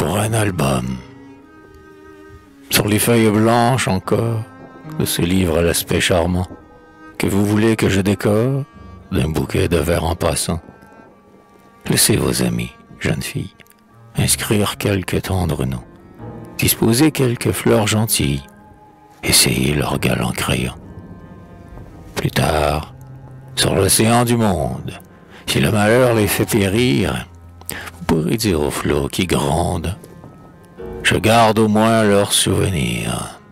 pour un album. Sur les feuilles blanches encore de ce livre à l'aspect charmant, que vous voulez que je décore d'un bouquet de vers en passant. Laissez vos amis, jeunes filles, inscrire quelques tendres noms, disposer quelques fleurs gentilles, essayer leur galant crayon. Plus tard, sur l'océan du monde, si le malheur les fait périr, vous pourrez dire aux flots qui grondent, je garde au moins leurs souvenirs.